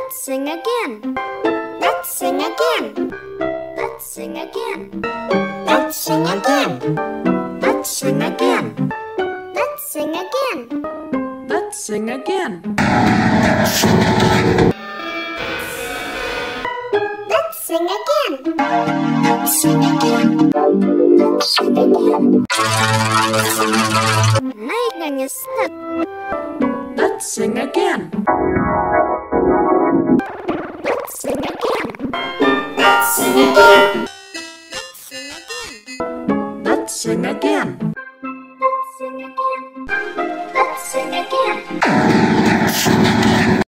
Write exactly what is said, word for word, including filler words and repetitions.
Let's sing again. Let's sing again. Let's sing again. Let's sing again. Let's sing again. Let's sing again. Let's sing again. Let's sing again. Let's sing again. Let's sing again. Naik nggak nyesek? Let's sing again. Let's sing again. Let's sing again. Let's sing again. Let's sing again. Let's sing again. Let's sing again.